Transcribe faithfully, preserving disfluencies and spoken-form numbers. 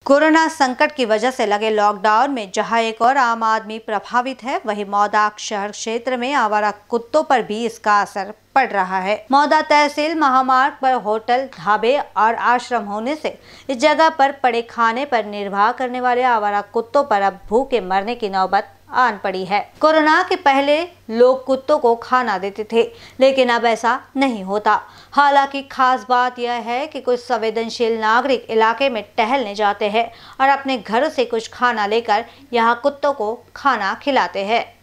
Corona संकट की वजह से लगे लॉकडाउन में जहां एक और आम आदमी प्रभावित है, वहीं मौदा शहर क्षेत्र में आवारा कुत्तों पर भी इसका असर पड़ रहा है। मौदा तहसील महामार्ग पर होटल, ढाबे और आश्रम होने से इस जगह पर पड़े खाने पर निर्वाह करने वाले आवारा कुत्तों पर अब भूखे मरने की नौबत आन पड़ी है। कोरोना के पहले लोग कुत्तों को खाना देते थे, लेकिन अब ऐसा नहीं होता। हालांकि खास बात यह है कि कुछ संवेदनशील नागरिक इलाके में टहलने जाते हैं और अपने घरों से कुछ खाना लेकर यहाँ कुत्तों को खाना खिलाते हैं।